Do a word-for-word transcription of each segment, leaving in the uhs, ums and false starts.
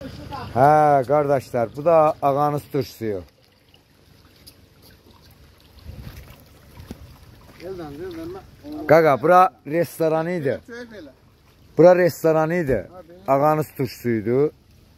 Hə, qardaşlar, bu da ağanız turşusuyu. Qaqa, bura restoranı idi. Bura restoranı idi. Ağanız turşusuydu.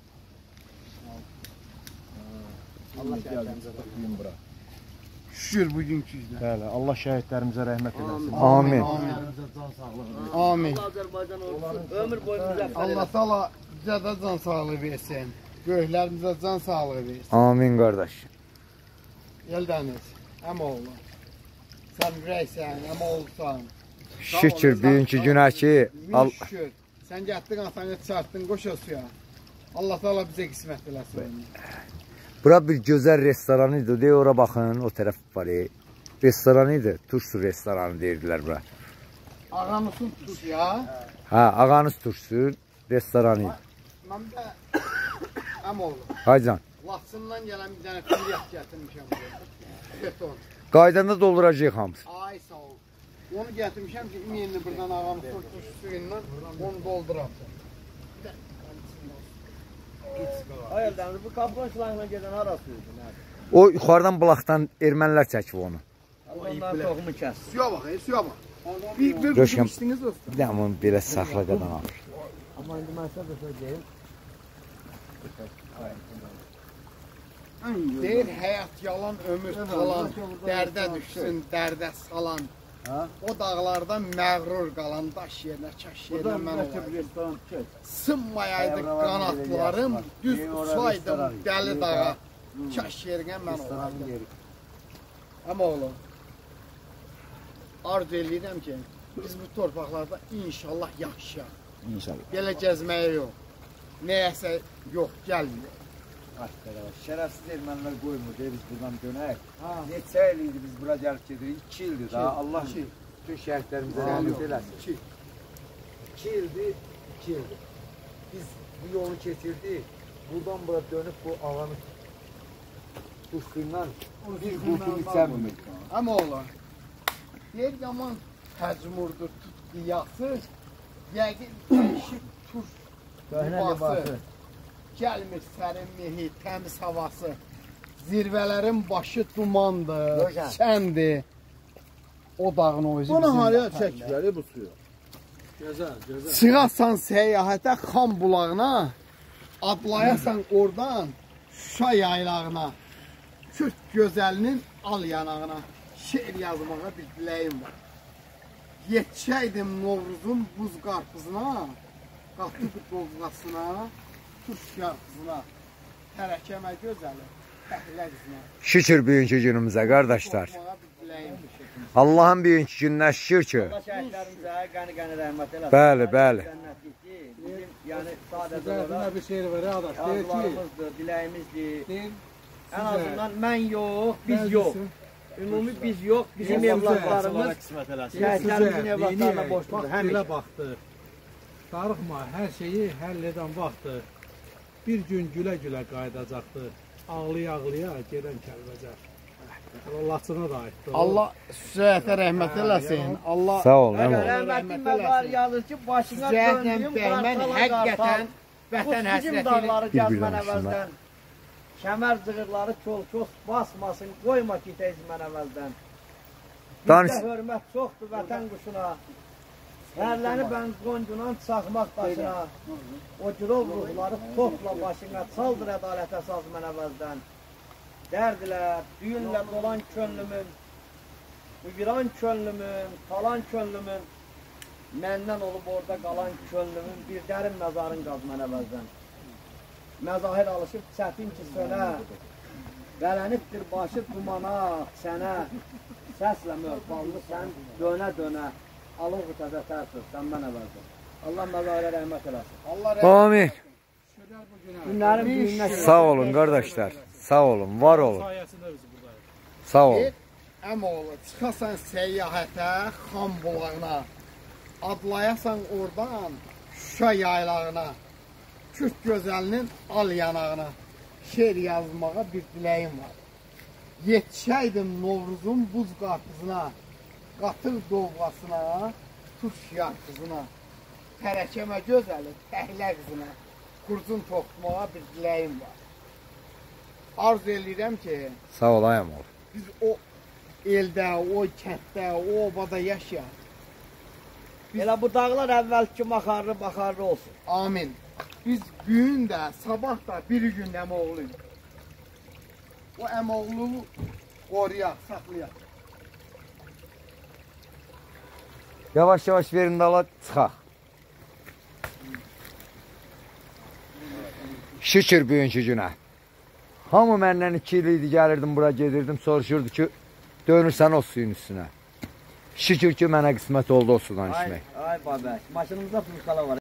Allah şəhidlərimizə rəhmət bura. Şükür bugünkü üzrə. Bəli, Allah şəhidlərimizə rəhmət eləsin. Amin. Amin. Azərbaycan olsun. Ömür boyu müzəffər eləsin. Allah sağla bizə də can sağlığı versin. Böyüklərimizə can sağlığı versin. Amin qardaş. Yeldəniz, əmoğlu. Sən ürəksən, əmoğlusan. Şükür bugünkü günə ki, Min şükür. Sən gətdin, atanı çıxartdın, qoşa suya. Allah sağla bizə qismət eləsin. bura bir gözəl restoranı idi. Deyə ora baxın, o tərəf var. Restoranı idi, turşu restoranı deyirdilər bura. Ağamızın tut ya. Hə, ağanız turşusu restoranı idi. Mən də əmoğlu. Haycan. Laçından gələn bir dənə filyat gətirmişəm. Beton. Qaydanda dolduracaq hamısı. Ay sağ ol. Onu gətirmişəm ki, ümiyini buradan ağamızın turşu suyundan onu dolduram. Hayırdır, bu kaplan silahına gedən harasıydı? O yuxarıdan bulaqdan ermənilər çəkib onu. Ondan toxumu kəs. Suya bax, e, suya bax. Bir, bir Röşkəm. kutu içdiniz dostum. Bir də onu belə saxla qadan alır. Amma indi mən sizə də söyləyim. Deyir, həyat yalan, ömür talan, dərdə düşsün, dərdə salan. O dağlardan məğrur qalan daş yerlə, çaş yerlə mən olaydım. Sınmayaydı qanatlarım, düz uçaydım dəli dağa, çaş yerinə mən olaydım. Amma oğlum, arzu edirəm ki, biz bu torpaqlarda inşallah yaşayaq. İnşallah. Belə gəzməyə yox, nəyəsə yox, gəlmir. Şərəfsiz ermənilər qoymur, deyə biz buradan dönək. Neçə il indi biz bura gəlib gedirik? iki ildir daha. Allah bütün şəhidlərimizə rəhmət eləsin. iki ildir, iki ildir. Biz bu yolu keçirdik. Buradan bura dönüb bu ağanın turşuyla bir qurtum içəmir. Amma oğlum, deyir yaman təcmurdur, tut qiyası, yəqin dəyişib turş libası. Gəlmir sərin mehi, təmiz havası, zirvələrin başı dumandır, çəndir. O dağın o özü Bunu haraya çəkirlər bu suyu? Gözəl, gözəl. Çıxasan səyahətə Xan bulağına, adlayasan oradan Şuşa yaylağına, Kürt gözəlinin al yanağına, şeir yazmağa bir diləyim var. Yetişəydim Novruzun buz qarpızına, qatı qovğasına, turş yarpızına, tərəkəmə gözəli, təhlə qızına. Şükür bugünkü günümüzə, qardaşlar. Allah'ın bugünkü gününə şükür ki. Allah şəhidlərimizə qəni-qəni rəhmət eləsin. Bəli, bəli. Yəni sadəcə Sizə bir şeir var, adaş. Deyir ki, arzularımızdır, diləyimizdir. deyir, Ən azından mən yox, biz yox. Ümumi biz yox, bizim evlatlarımız şəhidlərimizin evlatlarına boşdur. Hələ baxdı. Darıxma, hər şeyi həll edən vaxtdır. Bir gün gülə-gülə qayıdacaqdır. Ağlaya-ağlaya gedən Kəlbəcər. Laçına da aiddir. Allah Süzəyətə rəhmət eləsin. Allah Sağ ol, əmin ol. Rəhmətin məqar yazır ki, başına Süzəyətlə döndüyüm bəyəmən həqiqətən vətən Bu sizin həsrətini dağları bir-birinə gəzmən düşsünlər. əvəzdən. Kəmər cığırları çol-ços basmasın, qoyma ki, tezmən əvəzdən. Danış. Bizdə hörmət çoxdur vətən quşuna. Hərlənib ən qoncunan çaxmaq daşına. O gürov ruhları topla başına, çaldır ədalətə saz mən əvəzdən. Dərdlə, düyünlə dolan könlümün, bu viran könlümün, talan könlümün, məndən olub orada qalan könlümün bir dərin məzarın qaz mən əvəzdən. Məzahir alışıb çətin ki sönə, qələnibdir başı dumana, sənə, səslə mörballı sən dönə-dönə, alıq təzə tərsir səndən əvəzdən. Allah məzahirə rəhmət eləsin. Amin. Günlərin düyünə Sağ olun qardaşlar. Sağ olun, var olun. Sayəsində biz buradayıq. Sağ olun. Əmoğlu, çıxasan səyyahətə Xan bulağına, adlayasan oradan Şuşa yaylağına, Kürt gözəlinin al yanağına, şeir yazmağa bir diləyim var. Yetişəydim Novruzun buz qarpızına, qatır dovğasına, turş yarpızına, tərəkəmə gözəli, təhlə qızına, Qurcun toxutmağa bir diləyim var. Arzu edirəm ki, Sağ olayım ol. biz o eldə, o kənddə, o obada yaşayaq. Elə bu dağlar əvvəlki maxarlı baxarlı olsun. Amin. Biz gün də, sabah da bir gün əmoğluyuz. O əmoğlunu qoruyaq, saxlayaq. Yavaş yavaş verin dala çıxaq. Şükür bugünkü günə. Hamı məndən iki il idi, gəlirdim bura gedirdim, soruşurdu ki, dönürsən o suyun üstünə. Şükür ki, mənə qismət oldu o sudan içmək. Ay, ay babək, maşınımızda fırqala var.